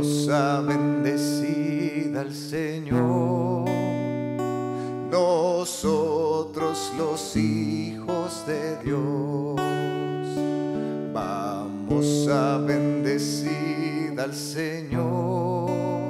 hermosa, bendecida al Señor. Nosotros los hijos de Dios, vamos a bendecir al Señor.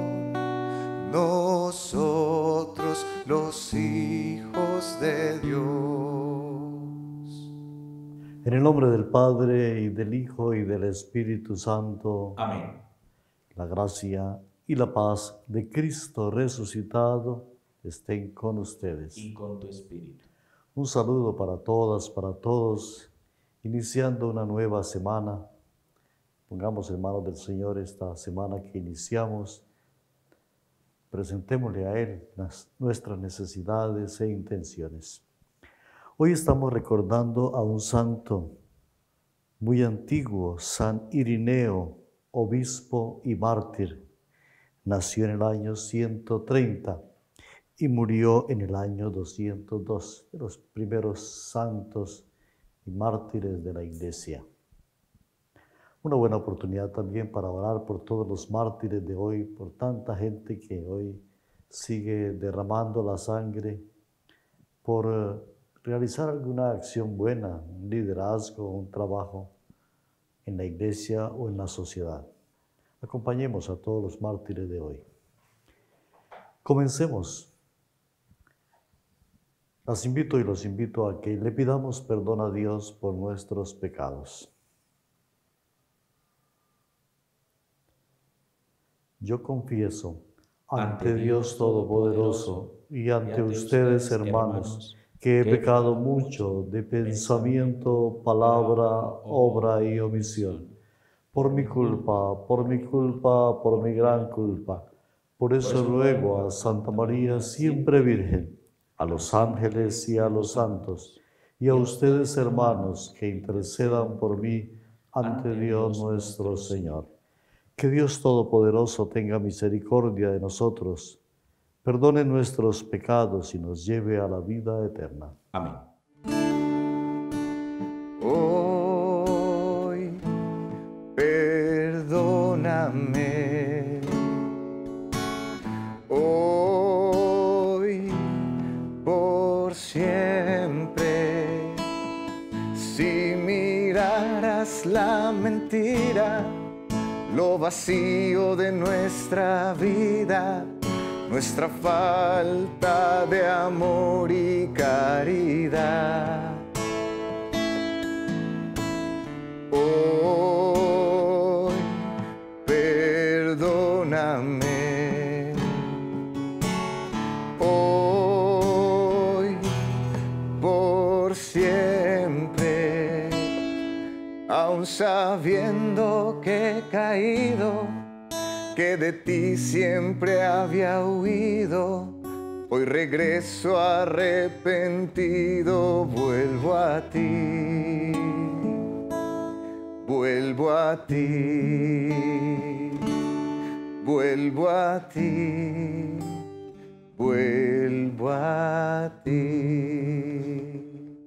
Nosotros los hijos de Dios. En el nombre del Padre, y del Hijo, y del Espíritu Santo. Amén. La gracia y la paz de Cristo resucitado estén con ustedes. Y con tu espíritu. Un saludo para todas, para todos, iniciando una nueva semana. Pongamos en manos del Señor esta semana que iniciamos. Presentémosle a Él nuestras necesidades e intenciones. Hoy estamos recordando a un santo muy antiguo, San Irineo, obispo y mártir. Nació en el año 130 y murió en el año 202, de los primeros santos y mártires de la Iglesia. Una buena oportunidad también para orar por todos los mártires de hoy, por tanta gente que hoy sigue derramando la sangre, por realizar alguna acción buena, un liderazgo, un trabajo en la Iglesia o en la sociedad. Acompañemos a todos los mártires de hoy. Comencemos. Las invito y los invito a que le pidamos perdón a Dios por nuestros pecados. Yo confieso ante Dios Todopoderoso y ante ustedes, hermanos, que he pecado mucho de pensamiento, palabra, obra y omisión. Por mi culpa, por mi gran culpa. Por eso ruego a Santa María, siempre Virgen, a los ángeles y a los santos, y a ustedes, hermanos, que intercedan por mí ante Dios nuestro Señor. Que Dios Todopoderoso tenga misericordia de nosotros, perdone nuestros pecados y nos lleve a la vida eterna. Amén. Hoy perdóname. Hoy por siempre. Si miraras la mentira, lo vacío de nuestra vida, nuestra falta de amor y caridad. Hoy perdóname. Hoy por siempre. Aun sabiendo que he caído, que de ti siempre había huido, hoy regreso arrepentido, vuelvo a ti, vuelvo a ti, vuelvo a ti, vuelvo a ti.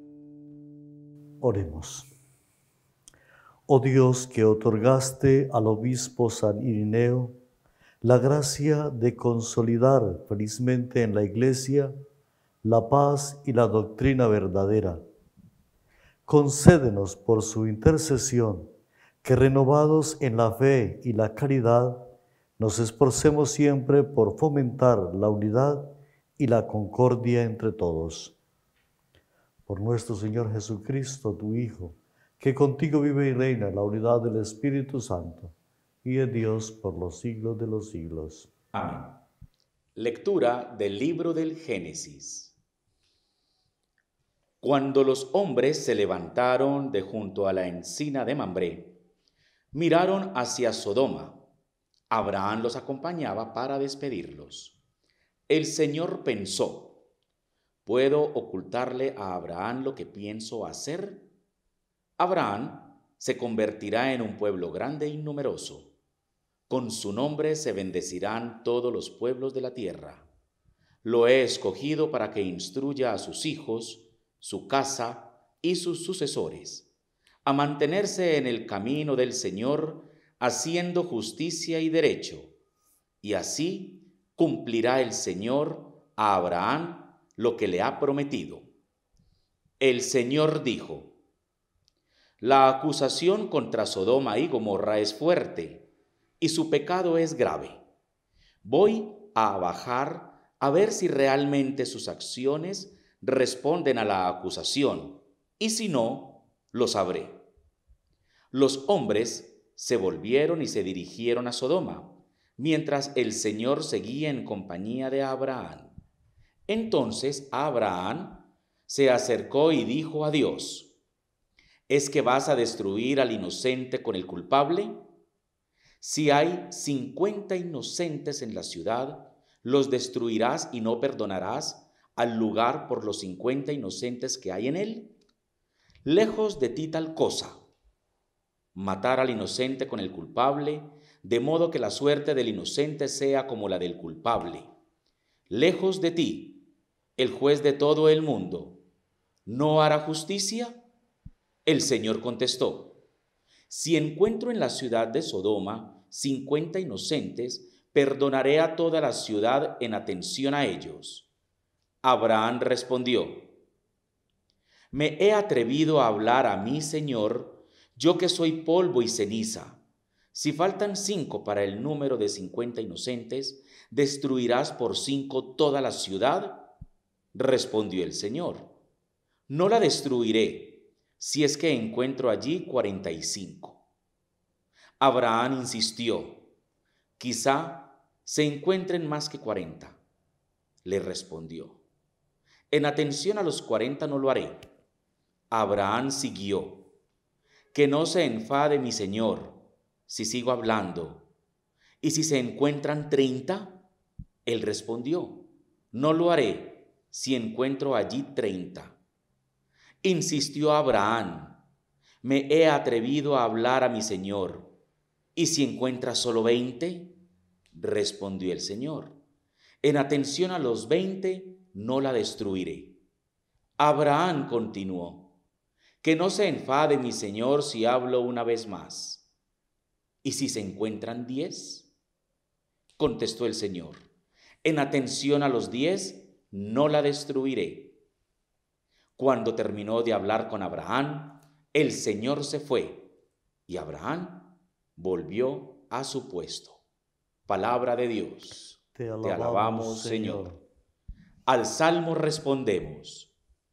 Oremos. Oh Dios, que otorgaste al obispo San Irineo la gracia de consolidar felizmente en la Iglesia la paz y la doctrina verdadera, concédenos por su intercesión que, renovados en la fe y la caridad, nos esforcemos siempre por fomentar la unidad y la concordia entre todos. Por nuestro Señor Jesucristo, tu Hijo, que contigo vive y reina en la unidad del Espíritu Santo, y es Dios por los siglos de los siglos. Amén. Lectura del libro del Génesis. Cuando los hombres se levantaron de junto a la encina de Mambré, miraron hacia Sodoma. Abraham los acompañaba para despedirlos. El Señor pensó: ¿puedo ocultarle a Abraham lo que pienso hacer? Abraham se convertirá en un pueblo grande y numeroso. Con su nombre se bendecirán todos los pueblos de la tierra. Lo he escogido para que instruya a sus hijos, su casa y sus sucesores, a mantenerse en el camino del Señor, haciendo justicia y derecho, y así cumplirá el Señor a Abraham lo que le ha prometido. El Señor dijo: la acusación contra Sodoma y Gomorra es fuerte, y su pecado es grave. Voy a bajar a ver si realmente sus acciones responden a la acusación, y si no, lo sabré. Los hombres se volvieron y se dirigieron a Sodoma, mientras el Señor seguía en compañía de Abraham. Entonces Abraham se acercó y dijo a Dios: ¿es que vas a destruir al inocente con el culpable? Si hay 50 inocentes en la ciudad, ¿los destruirás y no perdonarás al lugar por los 50 inocentes que hay en él? Lejos de ti tal cosa, matar al inocente con el culpable, de modo que la suerte del inocente sea como la del culpable. Lejos de ti, el juez de todo el mundo, ¿no hará justicia? El Señor contestó: si encuentro en la ciudad de Sodoma 50 inocentes, perdonaré a toda la ciudad en atención a ellos. Abraham respondió: me he atrevido a hablar a mi Señor, yo que soy polvo y ceniza. Si faltan 5 para el número de 50 inocentes, ¿destruirás por 5 toda la ciudad? Respondió el Señor: no la destruiré, si es que encuentro allí 45. Abraham insistió: quizá se encuentren más que 40. Le respondió: en atención a los 40 no lo haré. Abraham siguió: que no se enfade mi Señor si sigo hablando. ¿Y si se encuentran 30? Él respondió: no lo haré si encuentro allí 30. Insistió Abraham: me he atrevido a hablar a mi Señor. ¿Y si encuentra solo 20? Respondió el Señor: en atención a los 20 no la destruiré. Abraham continuó: que no se enfade mi Señor si hablo una vez más. ¿Y si se encuentran 10? Contestó el Señor: en atención a los 10 no la destruiré. Cuando terminó de hablar con Abraham, el Señor se fue, y Abraham volvió a su puesto. Palabra de Dios. Te alabamos, Señor. Al Salmo respondemos: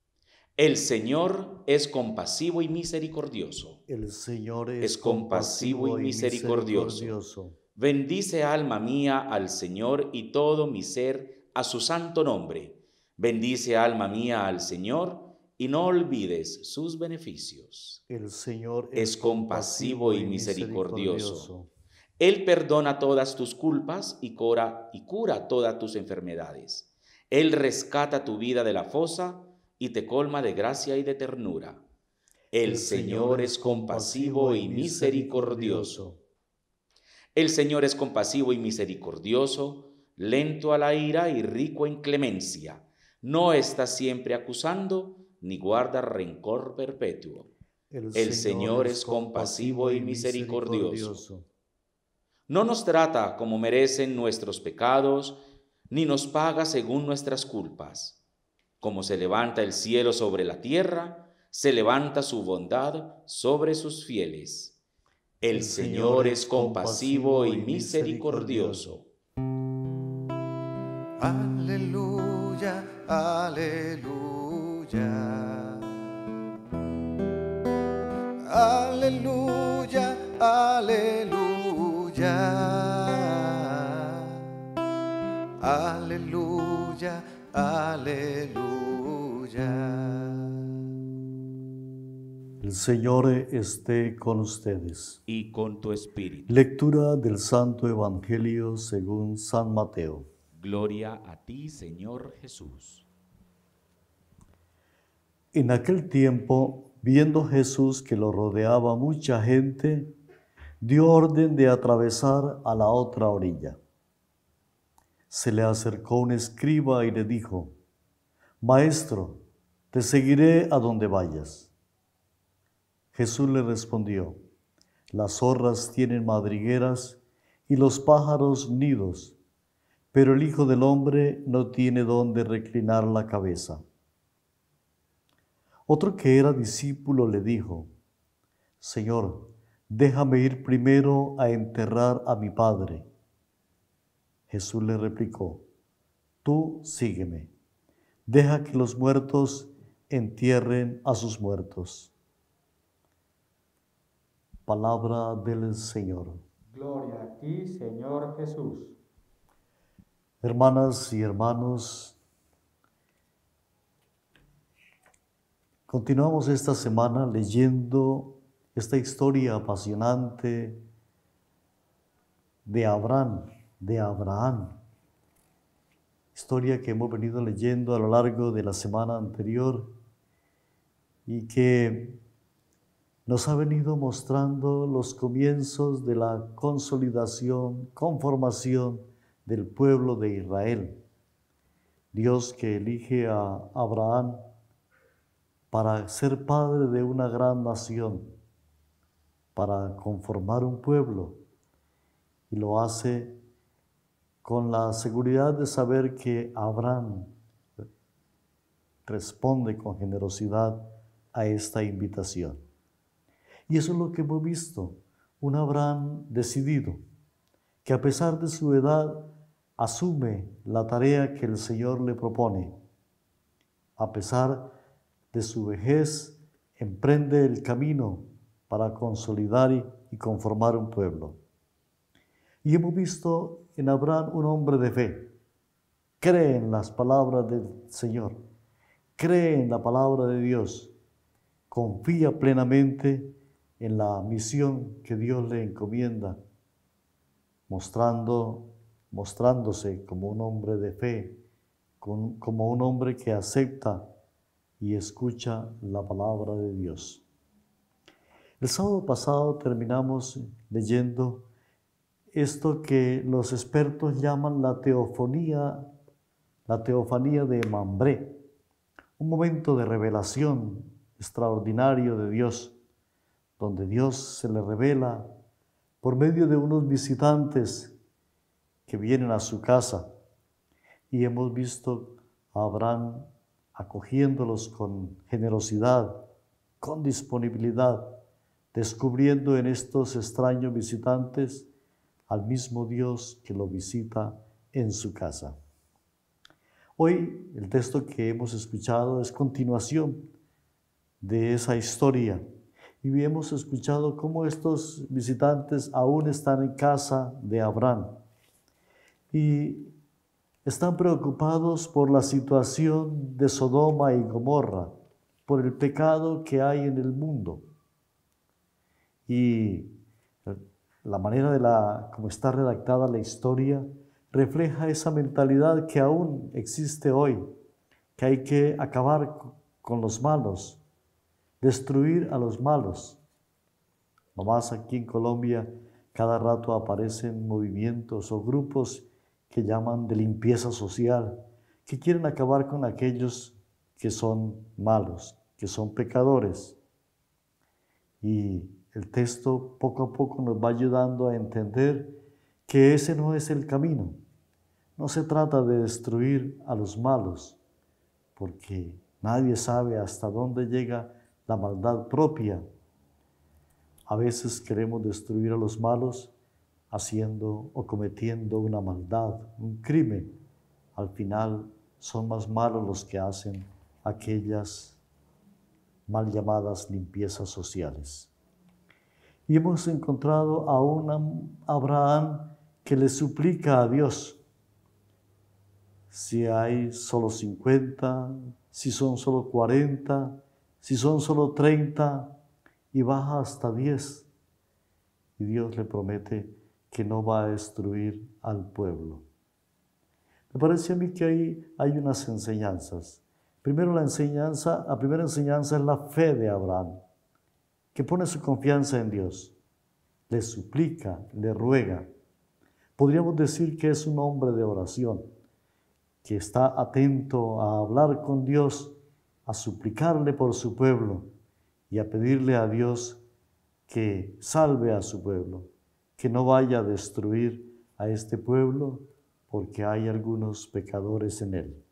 el Señor es compasivo y misericordioso. El Señor es compasivo y misericordioso. Bendice, alma mía, al Señor, y todo mi ser a su santo nombre. Bendice, alma mía, al Señor, y no olvides sus beneficios. El Señor es compasivo y misericordioso. Él perdona todas tus culpas y cura todas tus enfermedades. Él rescata tu vida de la fosa y te colma de gracia y de ternura. El Señor es compasivo y misericordioso. El Señor es compasivo y misericordioso, lento a la ira y rico en clemencia. No está siempre acusando, ni guarda rencor perpetuo. El Señor es compasivo y misericordioso. No nos trata como merecen nuestros pecados, ni nos paga según nuestras culpas. Como se levanta el cielo sobre la tierra, se levanta su bondad sobre sus fieles. El Señor es compasivo y misericordioso. Aleluya, aleluya. Aleluya, aleluya. Aleluya, aleluya. El Señor esté con ustedes. Y con tu espíritu. Lectura del Santo Evangelio según San Mateo. Gloria a ti, Señor Jesús. En aquel tiempo, viendo Jesús que lo rodeaba mucha gente, dio orden de atravesar a la otra orilla. Se le acercó un escriba y le dijo: Maestro, te seguiré a donde vayas. Jesús le respondió: las zorras tienen madrigueras y los pájaros nidos, pero el Hijo del Hombre no tiene dónde reclinar la cabeza. Otro que era discípulo le dijo: Señor, déjame ir primero a enterrar a mi Padre. Jesús le replicó: Tú sígueme, deja que los muertos entierren a sus muertos. Palabra del Señor. Gloria a ti, Señor Jesús. Hermanas y hermanos, continuamos esta semana leyendo esta historia apasionante de Abraham, historia que hemos venido leyendo a lo largo de la semana anterior y que nos ha venido mostrando los comienzos de la consolidación, conformación del pueblo de Israel. Dios que elige a Abraham para ser padre de una gran nación, para conformar un pueblo, y lo hace con la seguridad de saber que Abraham responde con generosidad a esta invitación. Y eso es lo que hemos visto, un Abraham decidido, que a pesar de su edad asume la tarea que el Señor le propone. A pesar de su vejez, emprende el camino para consolidar y conformar un pueblo. Y hemos visto en Abraham un hombre de fe. Cree en las palabras del Señor, cree en la palabra de Dios, confía plenamente en la misión que Dios le encomienda, mostrándose como un hombre de fe, como un hombre que acepta y escucha la palabra de Dios. El sábado pasado terminamos leyendo esto que los expertos llaman la teofanía de Mambré, un momento de revelación extraordinario de Dios, donde Dios se le revela por medio de unos visitantes que vienen a su casa. Y hemos visto a Abraham acogiéndolos con generosidad, con disponibilidad, descubriendo en estos extraños visitantes al mismo Dios que lo visita en su casa. Hoy el texto que hemos escuchado es continuación de esa historia. Y hemos escuchado cómo estos visitantes aún están en casa de Abraham y están preocupados por la situación de Sodoma y Gomorra, por el pecado que hay en el mundo. Y la manera como está redactada la historia refleja esa mentalidad que aún existe hoy, que hay que acabar con los malos, destruir a los malos. Nomás aquí en Colombia cada rato aparecen movimientos o grupos que llaman de limpieza social, que quieren acabar con aquellos que son malos, que son pecadores. Y el texto poco a poco nos va ayudando a entender que ese no es el camino. No se trata de destruir a los malos, porque nadie sabe hasta dónde llega la maldad propia. A veces queremos destruir a los malos haciendo o cometiendo una maldad, un crimen. Al final son más malos los que hacen aquellas mal llamadas limpiezas sociales. Y hemos encontrado a un Abraham que le suplica a Dios: si hay solo 50, si son solo 40, si son solo 30, y baja hasta 10. Y Dios le promete que no va a destruir al pueblo. Me parece a mí que ahí hay unas enseñanzas. Primero la primera enseñanza es la fe de Abraham, que pone su confianza en Dios, le suplica, le ruega. Podríamos decir que es un hombre de oración, que está atento a hablar con Dios, a suplicarle por su pueblo y a pedirle a Dios que salve a su pueblo, que no vaya a destruir a este pueblo porque hay algunos pecadores en él.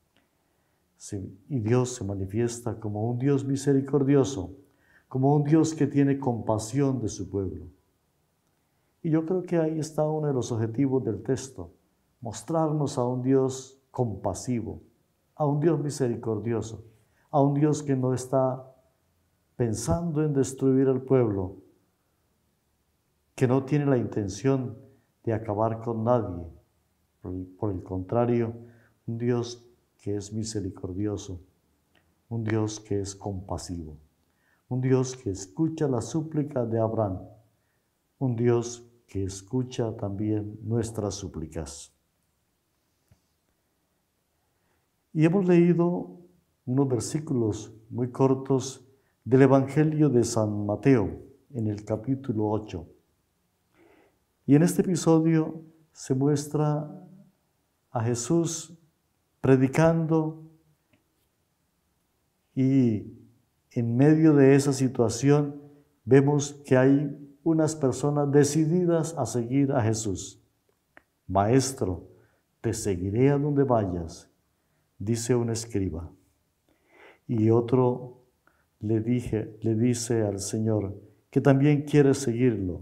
Y Dios se manifiesta como un Dios misericordioso, como un Dios que tiene compasión de su pueblo. Y yo creo que ahí está uno de los objetivos del texto, mostrarnos a un Dios compasivo, a un Dios misericordioso, a un Dios que no está pensando en destruir al pueblo, que no tiene la intención de acabar con nadie. Por el contrario, un Dios que es misericordioso, un Dios que es compasivo, un Dios que escucha la súplica de Abraham, un Dios que escucha también nuestras súplicas. Y hemos leído unos versículos muy cortos del Evangelio de San Mateo, en el capítulo 8. Y en este episodio se muestra a Jesús predicando, y en medio de esa situación vemos que hay unas personas decididas a seguir a Jesús. Maestro, te seguiré a donde vayas, dice un escriba. Y otro le dice al Señor que también quiere seguirlo.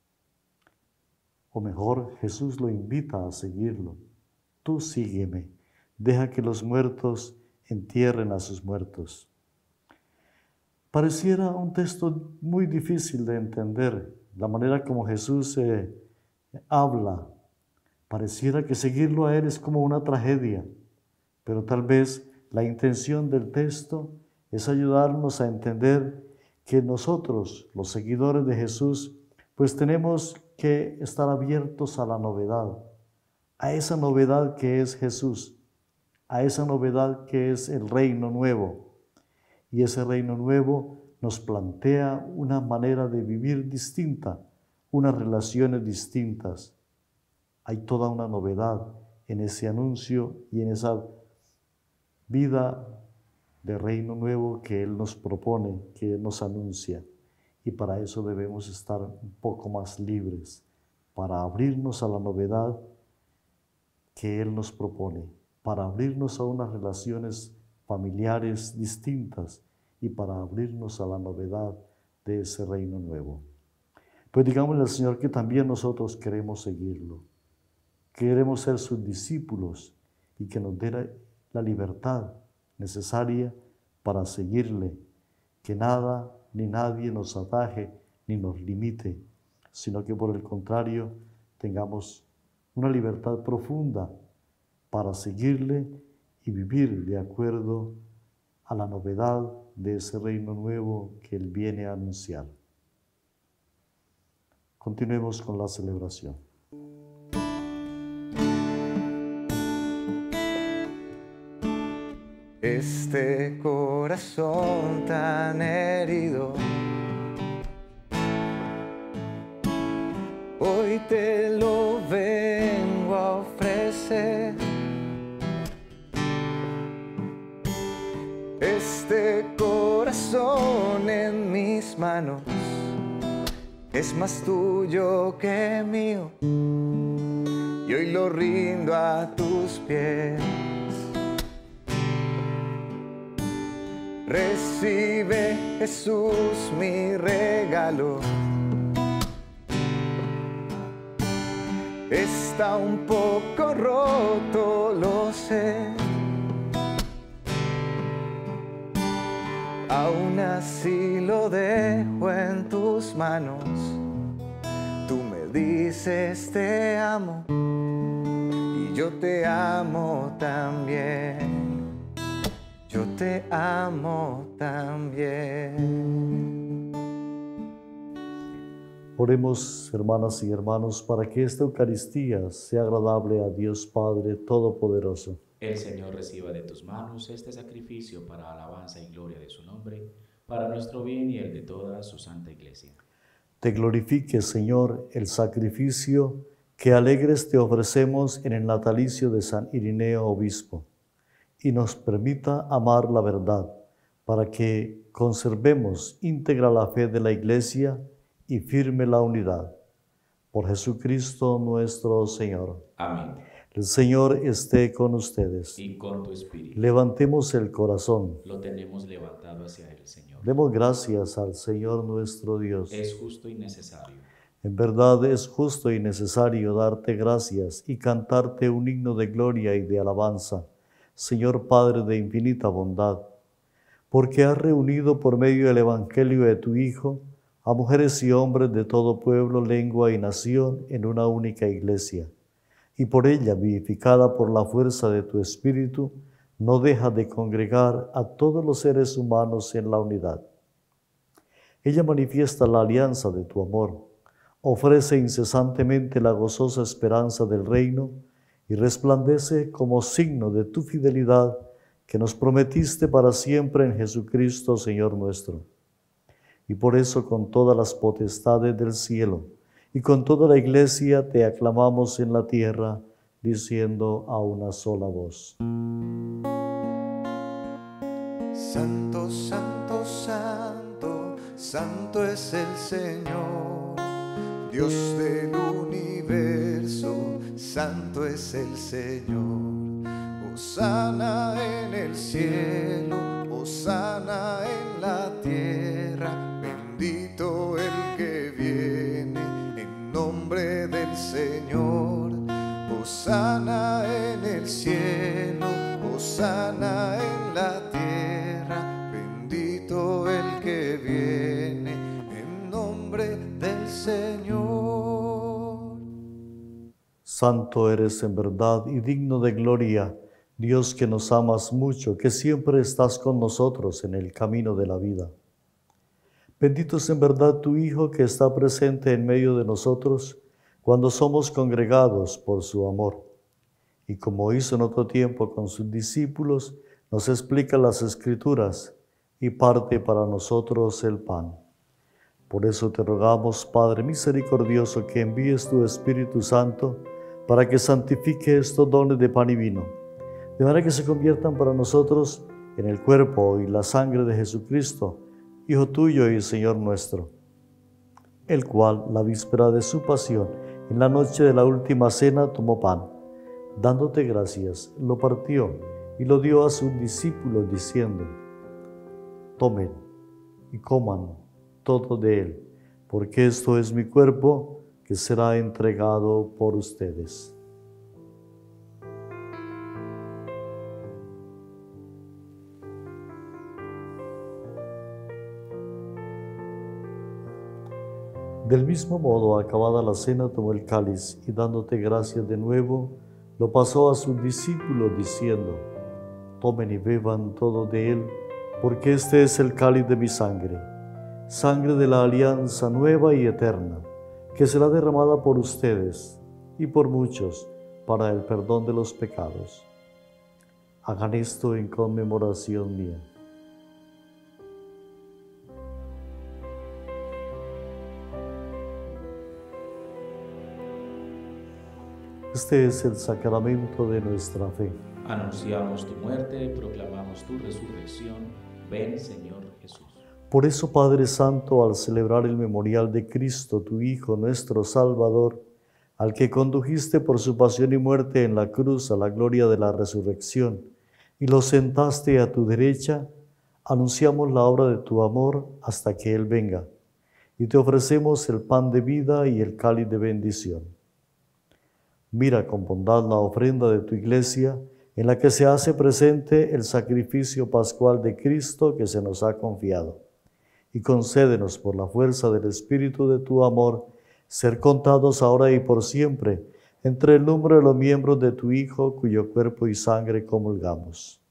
O mejor, Jesús lo invita a seguirlo. Tú sígueme, deja que los muertos entierren a sus muertos. Pareciera un texto muy difícil de entender, la manera como Jesús habla. Pareciera que seguirlo a Él es como una tragedia, pero tal vez la intención del texto es ayudarnos a entender que nosotros, los seguidores de Jesús, pues tenemos que estar abiertos a la novedad, a esa novedad que es Jesús, a esa novedad que es el reino nuevo. Y ese reino nuevo nos plantea una manera de vivir distinta, unas relaciones distintas. Hay toda una novedad en ese anuncio y en esa vida de reino nuevo que Él nos propone, que Él nos anuncia. Y para eso debemos estar un poco más libres, para abrirnos a la novedad que Él nos propone, para abrirnos a unas relaciones familiares distintas y para abrirnos a la novedad de ese reino nuevo. Pues digámosle al Señor que también nosotros queremos seguirlo, queremos ser sus discípulos y que nos dé la libertad necesaria para seguirle, que nada ni nadie nos ataje ni nos limite, sino que por el contrario tengamos una libertad profunda para seguirle y vivir de acuerdo a la novedad de ese reino nuevo que Él viene a anunciar. Continuemos con la celebración. Este corazón tan herido, hoy te lo vengo a ofrecer. Este corazón en mis manos es más tuyo que mío, y hoy lo rindo a tus pies. Recibe, Jesús, mi regalo. Está un poco roto, lo sé. Aún así lo dejo en tus manos. Tú me dices te amo y yo te amo también. Yo te amo también. Oremos, hermanas y hermanos, para que esta Eucaristía sea agradable a Dios Padre Todopoderoso. El Señor reciba de tus manos este sacrificio para alabanza y gloria de su nombre, para nuestro bien y el de toda su santa Iglesia. Te glorifique, Señor, el sacrificio que alegres te ofrecemos en el natalicio de San Irineo Obispo, y nos permita amar la verdad, para que conservemos íntegra la fe de la Iglesia y firme la unidad. Por Jesucristo nuestro Señor. Amén. El Señor esté con ustedes. Y con tu espíritu. Levantemos el corazón. Lo tenemos levantado hacia el Señor. Demos gracias al Señor nuestro Dios. Es justo y necesario. En verdad es justo y necesario darte gracias y cantarte un himno de gloria y de alabanza, Señor Padre de infinita bondad, porque has reunido por medio del Evangelio de tu Hijo a mujeres y hombres de todo pueblo, lengua y nación en una única iglesia, y por ella, vivificada por la fuerza de tu Espíritu, no deja de congregar a todos los seres humanos en la unidad. Ella manifiesta la alianza de tu amor, ofrece incesantemente la gozosa esperanza del reino y resplandece como signo de tu fidelidad que nos prometiste para siempre en Jesucristo, Señor nuestro. Y por eso con todas las potestades del cielo y con toda la iglesia te aclamamos en la tierra, diciendo a una sola voz. Santo, santo, santo, santo es el Señor, Dios del universo, santo es el Señor. Hosana en el cielo, hosana en la tierra, bendito el que viene en nombre del Señor. Hosana en el cielo, hosana en la tierra, bendito el que viene en nombre del Señor. Santo eres en verdad y digno de gloria, Dios que nos amas mucho, que siempre estás con nosotros en el camino de la vida. Bendito es en verdad tu Hijo que está presente en medio de nosotros cuando somos congregados por su amor. Y como hizo en otro tiempo con sus discípulos, nos explica las Escrituras y parte para nosotros el pan. Por eso te rogamos, Padre misericordioso, que envíes tu Espíritu Santo para que santifique estos dones de pan y vino, de manera que se conviertan para nosotros en el cuerpo y la sangre de Jesucristo, Hijo tuyo y Señor nuestro, el cual, la víspera de su pasión, en la noche de la última cena, tomó pan, dándote gracias, lo partió y lo dio a sus discípulos, diciendo: tomen y coman todo de él, porque esto es mi cuerpo que será entregado por ustedes. Del mismo modo, acabada la cena, tomó el cáliz y dándote gracias de nuevo, lo pasó a sus discípulos diciendo: tomen y beban todo de él, porque este es el cáliz de mi sangre, sangre de la alianza nueva y eterna, que será derramada por ustedes y por muchos para el perdón de los pecados. Hagan esto en conmemoración mía. Este es el sacramento de nuestra fe. Anunciamos tu muerte, proclamamos tu resurrección. Ven, Señor Jesús. Por eso, Padre Santo, al celebrar el memorial de Cristo, tu Hijo, nuestro Salvador, al que condujiste por su pasión y muerte en la cruz a la gloria de la resurrección, y lo sentaste a tu derecha, anunciamos la obra de tu amor hasta que Él venga, y te ofrecemos el pan de vida y el cáliz de bendición. Mira con bondad la ofrenda de tu iglesia, en la que se hace presente el sacrificio pascual de Cristo que se nos ha confiado, y concédenos por la fuerza del Espíritu de tu amor, ser contados ahora y por siempre entre el número de los miembros de tu Hijo, cuyo cuerpo y sangre comulgamos.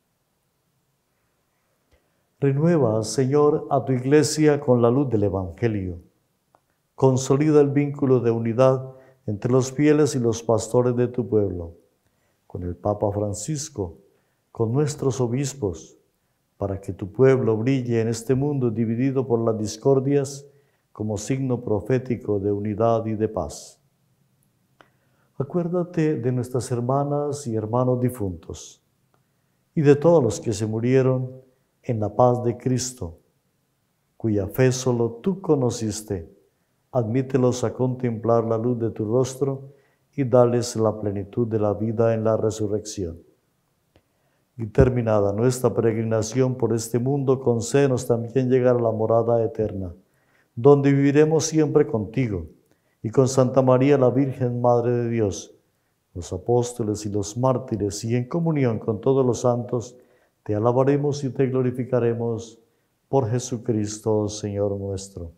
Renueva, Señor, a tu iglesia con la luz del Evangelio. Consolida el vínculo de unidad entre los fieles y los pastores de tu pueblo, con el Papa Francisco, con nuestros obispos, para que tu pueblo brille en este mundo dividido por las discordias como signo profético de unidad y de paz. Acuérdate de nuestras hermanas y hermanos difuntos y de todos los que se murieron en la paz de Cristo, cuya fe solo tú conociste. Admítelos a contemplar la luz de tu rostro y dales la plenitud de la vida en la resurrección. Y terminada nuestra peregrinación por este mundo, concédenos también llegar a la morada eterna, donde viviremos siempre contigo, y con Santa María la Virgen, Madre de Dios, los apóstoles y los mártires, y en comunión con todos los santos, te alabaremos y te glorificaremos por Jesucristo, Señor nuestro.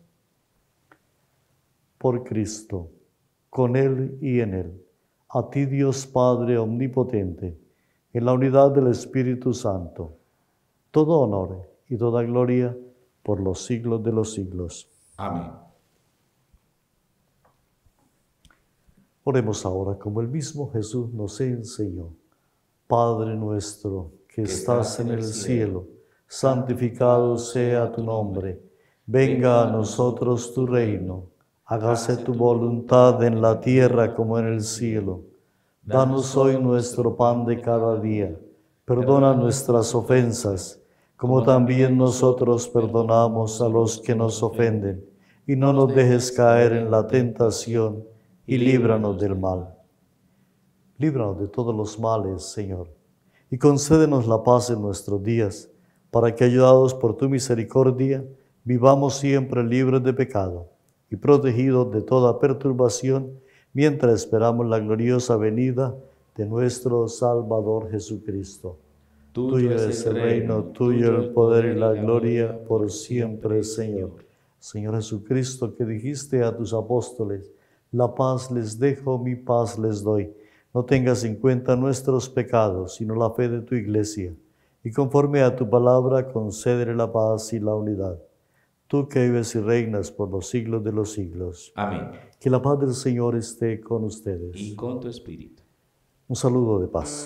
Por Cristo, con Él y en Él, a ti Dios Padre omnipotente, en la unidad del Espíritu Santo, todo honor y toda gloria por los siglos de los siglos. Amén. Oremos ahora como el mismo Jesús nos enseñó. Padre nuestro, que estás en el cielo, santificado sea tu nombre. Venga a nosotros tu reino. Hágase tu voluntad en la tierra como en el cielo. Danos hoy nuestro pan de cada día. Perdona nuestras ofensas, como también nosotros perdonamos a los que nos ofenden. Y no nos dejes caer en la tentación, y líbranos del mal. Líbranos de todos los males, Señor, y concédenos la paz en nuestros días, para que, ayudados por tu misericordia, vivamos siempre libres de pecado y protegidos de toda perturbación, mientras esperamos la gloriosa venida de nuestro Salvador Jesucristo. Tuyo es el reino, tuyo el poder y la gloria, por siempre, Señor. Señor Jesucristo, que dijiste a tus apóstoles, la paz les dejo, mi paz les doy. No tengas en cuenta nuestros pecados, sino la fe de tu iglesia. Y conforme a tu palabra, concédele la paz y la unidad. Tú que vives y reinas por los siglos de los siglos. Amén. Que la paz del Señor esté con ustedes. Y con tu espíritu. Un saludo de paz.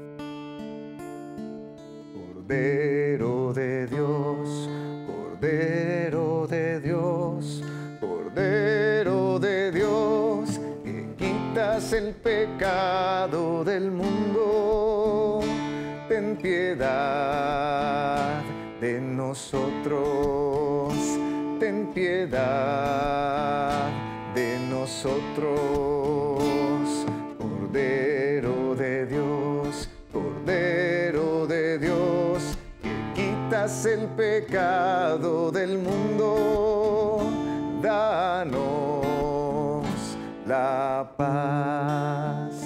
Cordero de Dios, Cordero de Dios, Cordero de Dios, que quitas el pecado del mundo, ten piedad de nosotros, ten piedad de nosotros. Cordero de Dios, Cordero de Dios, que quitas el pecado del mundo, danos la paz,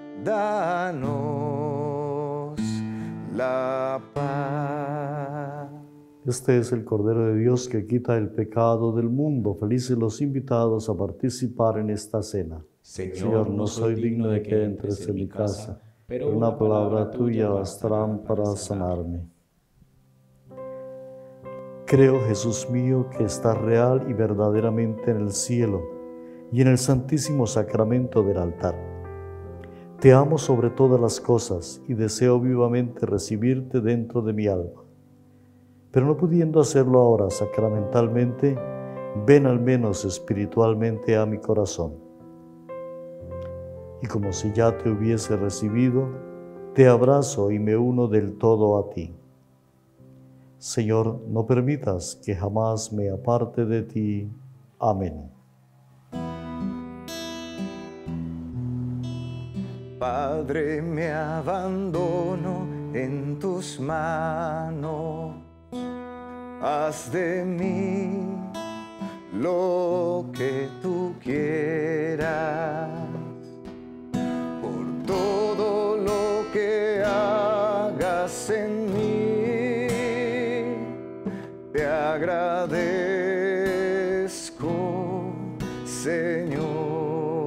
danos la paz. Este es el Cordero de Dios que quita el pecado del mundo. Felices los invitados a participar en esta cena. Señor, no soy digno de que entres en mi casa, pero una palabra tuya bastará para sanarme. Creo, Jesús mío, que estás real y verdaderamente en el cielo y en el santísimo sacramento del altar. Te amo sobre todas las cosas y deseo vivamente recibirte dentro de mi alma. Pero no pudiendo hacerlo ahora sacramentalmente, ven al menos espiritualmente a mi corazón. Y como si ya te hubiese recibido, te abrazo y me uno del todo a ti. Señor, no permitas que jamás me aparte de ti. Amén. Padre, me abandono en tus manos. Haz de mí lo que tú quieras. Por todo lo que hagas en mí, te agradezco, Señor.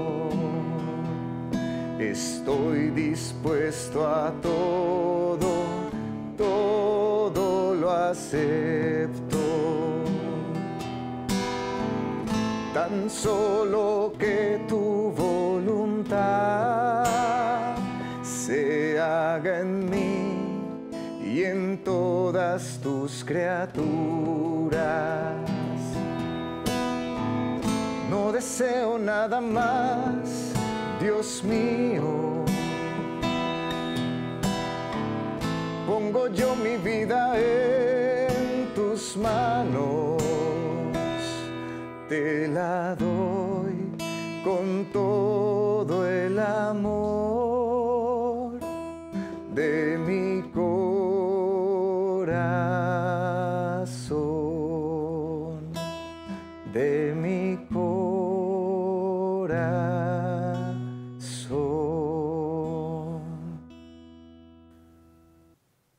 Estoy dispuesto a todo, todo lo acepto. Tan solo que tu voluntad se haga en mí y en todas tus criaturas. No deseo nada más, Dios mío. Pongo yo mi vida en tus manos, te la doy con todo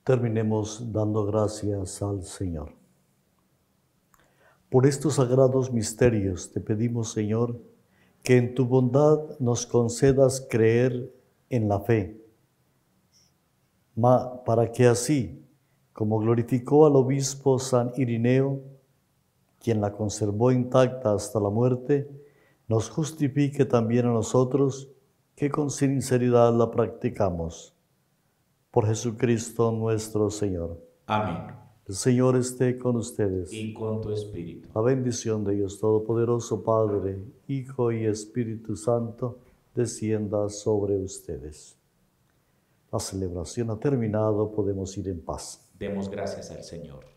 Terminemos dando gracias al Señor. Por estos sagrados misterios te pedimos, Señor, que en tu bondad nos concedas creer en la fe, para que así, como glorificó al obispo San Irineo, quien la conservó intacta hasta la muerte, nos justifique también a nosotros, que con sinceridad la practicamos. Por Jesucristo nuestro Señor. Amén. El Señor esté con ustedes. Y con tu espíritu. La bendición de Dios Todopoderoso, Padre, Hijo y Espíritu Santo, descienda sobre ustedes. La celebración ha terminado, podemos ir en paz. Demos gracias al Señor.